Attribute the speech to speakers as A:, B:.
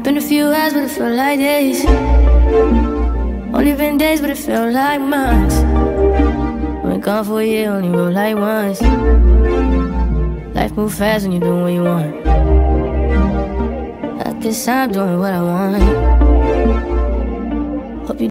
A: Been a few hours, but it felt like days. Only been days, but it felt like months. Been gone for a year, only roll like once. Life move fast when you do what you want. I guess I'm doing what I want.